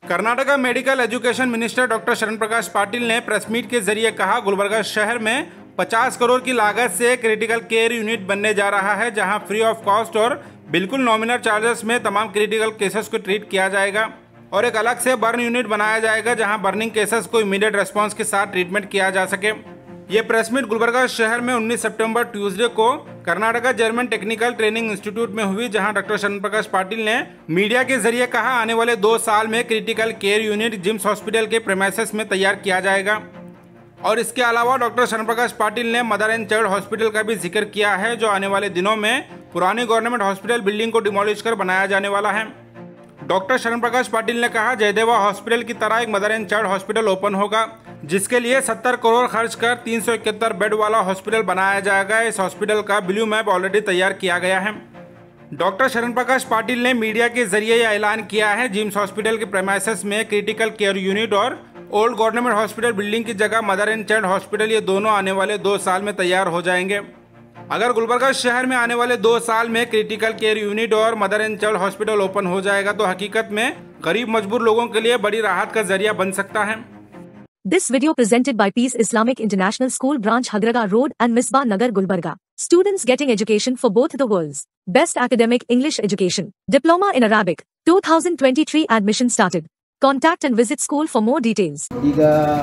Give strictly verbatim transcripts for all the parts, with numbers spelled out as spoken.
Karnataka medical education minister doctor Sharan Prakash Patil ने press meet के जरिए कहा, गुलबर्गा शहर में पचास करोड़ की लागत से क्रिटिकल केयर यूनिट बनने जा रहा है, जहां फ्री ऑफ कॉस्ट और बिल्कुल नॉमिनल चार्जेस में तमाम क्रिटिकल केसेस को ट्रीट किया जाएगा और एक अलग से बर्न यूनिट बनाया जाएगा, जहां बर्निंग केसेस को इमीडिएट रेस्पॉन्स के साथ ट्रीटमेंट किया जा सके। ये प्रेस मीट गुलबर्गा शहर में उन्नीस सितंबर ट्यूसडे को Karnataka German technical training institute में हुई, जहां डॉक्टर शरण प्रकाश पाटिल ने मीडिया के जरिए कहा, आने वाले दो साल में critical care unit GIMS hospital के प्रेमाइसेस में तैयार किया जाएगा। और इसके अलावा डॉक्टर शरण प्रकाश पाटिल ने मदर एंड चाइल्ड हॉस्पिटल का भी जिक्र किया है, जो आने वाले दिनों में पुरानी गवर्नमेंट हॉस्पिटल बिल्डिंग को डिमोलिश कर बनाया जाने वाला है। डॉक्टर शरण प्रकाश पाटिल ने कहा, जयदेवा हॉस्पिटल की तरह एक mother and child hospital open होगा, जिसके लिए सत्तर करोड़ खर्च कर तीन सौ इकहत्तर बेड वाला हॉस्पिटल बनाया जाएगा। इस हॉस्पिटल का ब्लू मैप ऑलरेडी तैयार किया गया है। डॉक्टर शरण प्रकाश पाटिल ने मीडिया के जरिए यह ऐलान किया है, जिम्स हॉस्पिटल के प्रेमाइसेस में क्रिटिकल केयर यूनिट और ओल्ड गवर्नमेंट हॉस्पिटल बिल्डिंग की जगह मदर एंड चाइल्ड हॉस्पिटल, ये दोनों आने वाले दो साल में तैयार हो जाएंगे। अगर गुलबर्गा शहर में आने वाले दो साल में क्रिटिकल केयर यूनिट और mother and child hospital open हो जाएगा, तो हकीकत में गरीब मजबूर लोगों के लिए बड़ी राहत का जरिया बन सकता है। This video presented by Peace Islamic International School Branch Hagraga Road and Misbah Nagar Gulbarga. Students getting education for both the worlds. Best academic English education. Diploma in Arabic. two thousand twenty-three admission started. Contact and visit school for more details. ಈಗ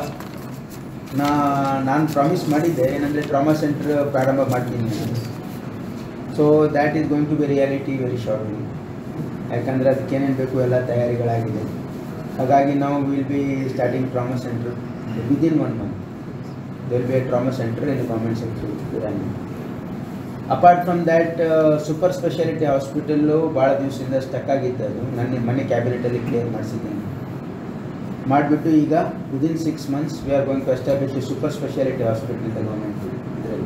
ನಾ ನಾನು promise ಮಾಡಿದ್ದೆ ಏನಂದರೆ trauma centre ಪ್ರಾರಂಭ ಮಾಡ್ತೀನಿ ಅಂತ. So that is going to be reality very shortly. ಯಾಕಂದರೆ ಅದಕ್ಕೆ ಏನೇನು ಬೇಕು ಎಲ್ಲ ತಯಾರಿಗಳಾಗಿದೆ. ಹಾಗಾಗಿ ನಾವು will be starting trauma centre within one month. There be a trauma centre in government sector. Apart from that super speciality hospital ಭಾಳ ದಿವಸದಿಂದ ಸ್ಟಕ್ ಆಗಿತ್ತು. ಅದು ನನ್ನ ಮನೆ ಕ್ಯಾಬಿನೆಟಲ್ಲಿ ಕ್ಲಿಯರ್ ಮಾಡಿಸಿದ್ದೀನಿ. ಮಾಡಿಬಿಟ್ಟು ಈಗ within six months we are going to establish a super speciality hospital in the government ಇದರಲ್ಲಿ.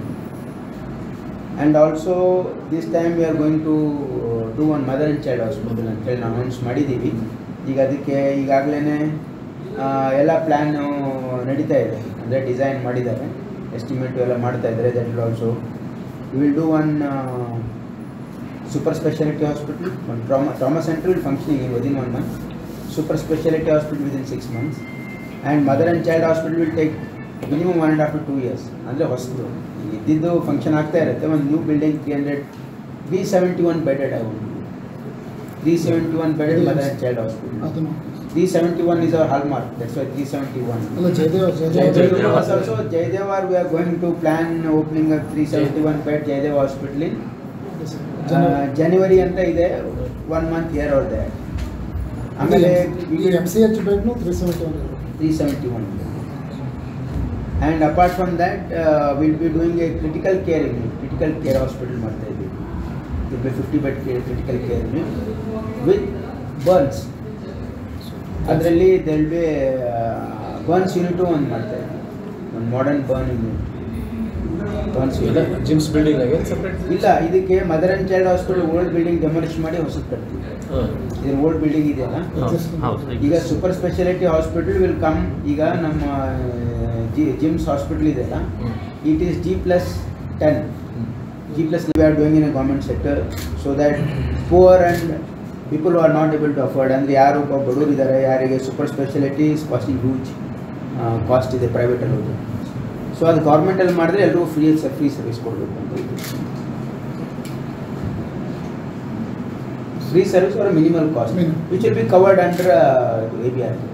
And also this time we are going to do one mother and child hospital ಅಂತೇಳಿ ನಾವು ಅನೌನ್ಸ್ ಮಾಡಿದ್ದೀವಿ. ಈಗ ಅದಕ್ಕೆ ಈಗಾಗಲೇ ಎಲ್ಲ ಪ್ಲ್ಯಾನು ನಡೀತಾ ಇದೆ, ಅಂದರೆ ಡಿಸೈನ್ ಮಾಡಿದ್ದಾರೆ, ಎಸ್ಟಿಮೇಟು ಎಲ್ಲ ಮಾಡ್ತಾ ಇದ್ದಾರೆ. That will also we will do one super speciality hospital, one trauma trauma centre will functioning in within one month, super speciality hospital within six months, and mother and child hospital will take minimum one and a half to two years. ಅಂದರೆ ಹೊಸದು ಇದ್ದಿದ್ದು function ಆಗ್ತಾ ಇರುತ್ತೆ. ಒಂದು new building three hundred three seventy one bedded ಆಗುತ್ತೆ. Three seventy one bedded mother and child hospital. Three seventy one is our hall mark. That's why three seventy one. Also Jayadeva we are going to plan opening a three seventy one bed Jayadeva hospital in January ಅಂತ ಇದೆ. One month here are there. ಆಮೇಲೆ M C H ಬೆಡ್ನು three seventy one three seventy one. And apart from that will be doing a critical care unit, critical care hospital ಮಾಡ್ತಾ ಇದ್ದೀವಿ. Will be fifty bed care critical care unit with burns. ಅದರಲ್ಲಿ they'll be burns unit ಒಂದು ಮಾಡ್ತಾ ಇದ್ದೀವಿ, ಒಂದು modern burn unit. Burns GIMS building ಆಗಿ separate ಇಲ್ಲ, ಇದಕ್ಕೆ mother and child hospital old building demolish ಮಾಡಿ ಹೊಸದು ಕಟ್ತೀವಿ. ಇದು ಓಲ್ಡ್ ಬಿಲ್ಡಿಂಗ್ ಇದೆಯಲ್ಲ, ಈಗ super speciality hospital will come. ಈಗ ನಮ್ಮ ಜಿ ಜಿಮ್ಸ್ ಹಾಸ್ಪಿಟಲ್ ಇದೆಯಲ್ಲ, it is G plus ten. G plus we are doing in a government sector, so that poor and people who are not able to afford, ಅಂದರೆ ಯಾರು ಒಬ್ಬ ಬಡವರು ಇದ್ದಾರೆ, ಯಾರಿಗೆ super speciality costing huge cost ಇದೆ ಪ್ರೈವೇಟಲ್ಲಿ ಹೋಗಿ. ಸೊ ಅದು ಗೌರ್ಮೆಂಟಲ್ಲಿ ಮಾಡಿದ್ರೆ ಎಲ್ಲರೂ ಫ್ರೀ ಫ್ರೀ ಸರ್ವಿಸ್ ಕೊಡಬೇಕು ಅಂತ. Free service or minimal cost which will be covered under A B R.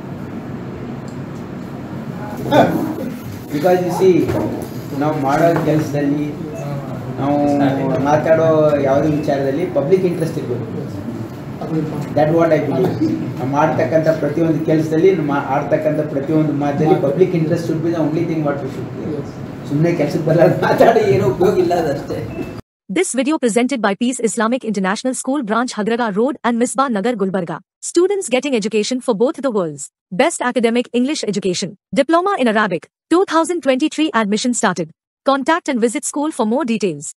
Because you see, ನಾವು ಮಾಡೋ ಕೆಲಸದಲ್ಲಿ, ನಾವು ಮಾತಾಡೋ ಯಾವುದೇ ವಿಚಾರದಲ್ಲಿ ಪಬ್ಲಿಕ್ ಇಂಟ್ರೆಸ್ಟ್ ಇರಬೇಕು. That what I believe. ನಾವು ಮಾಡ್ತಕ್ಕಂಥ ಪ್ರತಿಯೊಂದು ಕೆಲಸದಲ್ಲಿ, ಆಡ್ತಕ್ಕಂಥ ಪ್ರತಿಯೊಂದು ಮಾತಲ್ಲಿ public interest should be the only thing what we should be. ಸುಮ್ಮನೆ ಕೆಲಸಕ್ಕೆ ಬರಲ್ಲ ಮಾತಾಡಿ ಏನೂ ಉಪಯೋಗ ಇಲ್ಲ, ಅದಷ್ಟೇ. This video presented by Peace Islamic International School Branch Hagraga Road and Misbah Nagar Gulbarga. Students getting education for both the worlds. Best academic English education. Diploma in Arabic. two thousand twenty-three admission started. Contact and visit school for more details.